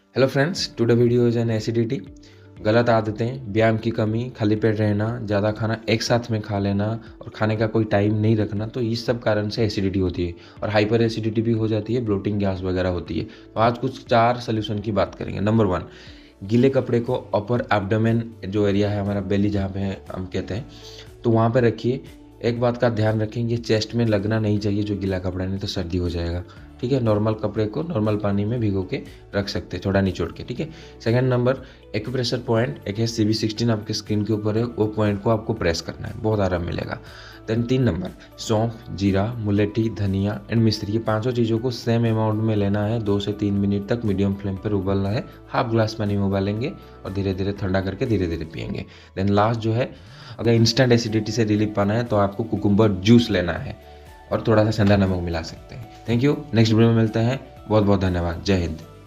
Hello friends, today video is an acidity. गलत आदतें, व्यायाम की कमी, खाली पेट रहना, ज़्यादा खाना एक साथ में खा लेना और खाने का कोई टाइम नहीं रखना, तो इस सब कारण से एसिडिटी होती है और हाइपर एसिडिटी भी हो जाती है, ब्लोटिंग गैस वगैरह होती है। तो आज कुछ 4 सोल्यूशन की बात करेंगे। नंबर 1, गीले कपड़े को अपर एब्डोमेन जो एरिया है, हमारा बेली जहाँ पे हम कहते हैं, तो वहाँ पे रखिए। एक बात का ध्यान रखेंगे, चेस्ट में लगना नहीं चाहिए जो गीला कपड़ा, नहीं तो सर्दी हो जाएगा। ठीक है, नॉर्मल कपड़े को नॉर्मल पानी में भिगो के रख सकते हैं, थोड़ा निचोड़ के। ठीक है। सेकंड नंबर, एक्यूप्रेशर पॉइंट एक है, CV16 आपके स्किन के ऊपर है, वो पॉइंट को आपको प्रेस करना है, बहुत आराम मिलेगा। देन 3 नंबर, सौंफ, जीरा, मुलेठी, धनिया एंड मिश्री, ये पांचों चीज़ों को सेम अमाउंट में लेना है। 2 से 3 मिनट तक मीडियम फ्लेम पर उबलना है। हाफ ग्लास पानी में उबालेंगे और धीरे धीरे ठंडा करके धीरे धीरे पियेंगे। देन लास्ट जो है, अगर इंस्टेंट एसिडिटी से रिलीफ पाना है तो आपको कुकुम्बर जूस लेना है और थोड़ा सा सेंधा नमक मिला सकते हैं। थैंक यू, नेक्स्ट वीडियो में मिलते हैं। बहुत बहुत धन्यवाद। जय हिंद।